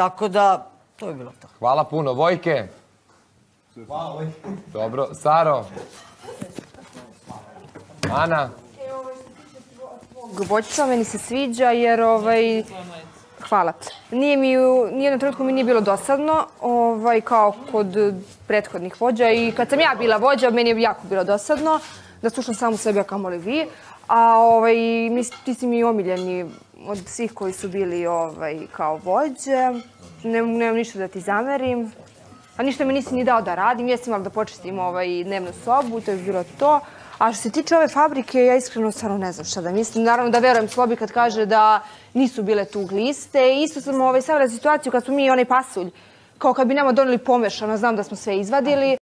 Tako da, to je bilo to. Hvala puno. Vojke? Hvala, Vojke. Dobro. Saro? Ana? Voćca meni se sviđa jer hvala. Nijednom trenutku mi nije bilo dosadno kao kod prethodnih vođa i kad sam ja bila vođa meni je jako bilo dosadno da slušam samu sebe, a kamoli vi. A ti si mi omiljeni od svih koji su bili kao vođe. Nemam ništa da ti zamerim. A ništa mi nisi ni dao da radim. Ja sam imala da počistim dnevnu sobu, to je bilo to. A što se tiče ove fabrike, ja iskreno stvarno ne znam šta da mislim. Naravno da verujem Slobi kad kaže da nisu bile tu gliste. Isto sam savjela situaciju kad smo mi onaj pasulj, kao kad bi nama doneli pomešano, znam da smo sve izvadili.